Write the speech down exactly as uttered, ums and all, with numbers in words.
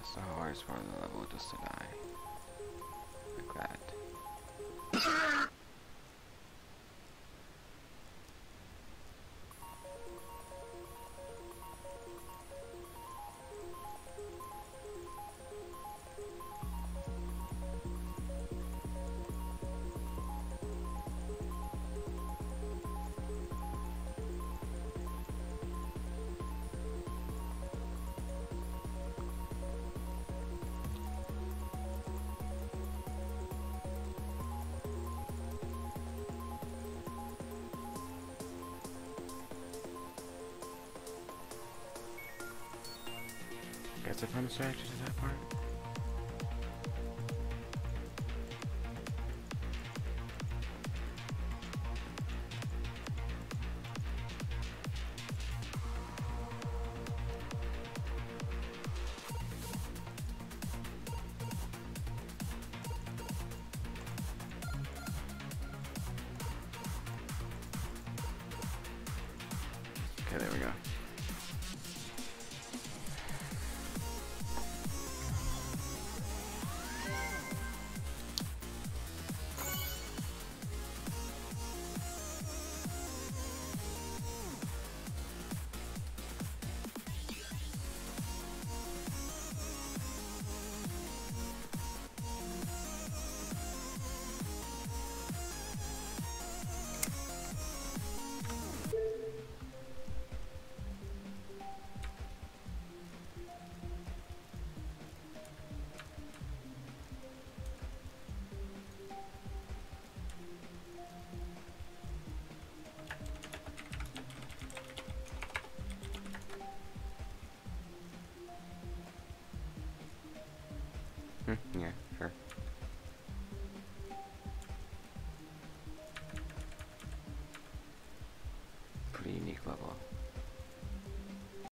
the hardest part of the level just to die. Like that. Guess I found a strategy to that part. Okay, there we go. Hmm, yeah, sure. Pretty unique level.